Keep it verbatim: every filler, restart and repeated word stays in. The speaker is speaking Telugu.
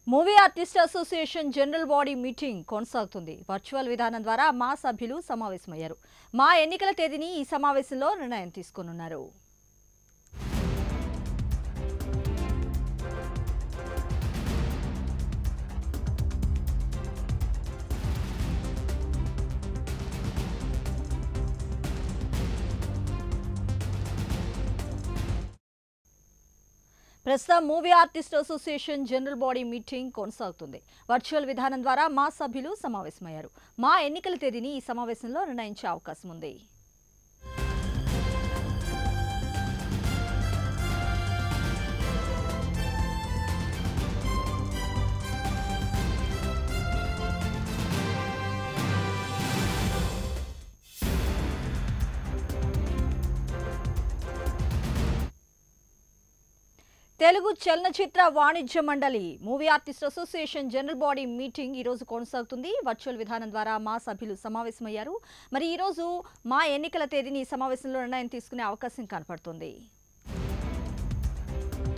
Movie artist association general body meeting కొనసాగుతుంది. వర్చువల్ విధానం ద్వారా మా సభ్యులు సమావేశమయ్యారు. మా ఎన్నికల తేదీని ఈ సమావేశంలో నిర్ణయం తీసుకోనున్నారు. ప్రస్తుతం movie artist association general body meeting కొనసాగుతుంది. వర్చువల్ విధానం ద్వారా మా సభ్యులు సమావేశమయ్యారు. మా ఎన్నికల తేదీని ఈ సమావేశంలో నిర్ణయించే అవకాశం ఉంది. తెలుగు చలనచిత్ర వాణిజ్య మండలి movie artist association general body meeting ఈ రోజు కొనసాగుతుంది. వర్చువల్ విధానం ద్వారా మా సభ్యులు సమావేశమయ్యారు. మరి ఈ రోజు మా ఎన్నికల తేదీని ఈ సమావేశంలో నిర్ణయం తీసుకునే అవకాశం కనపడుతుంది.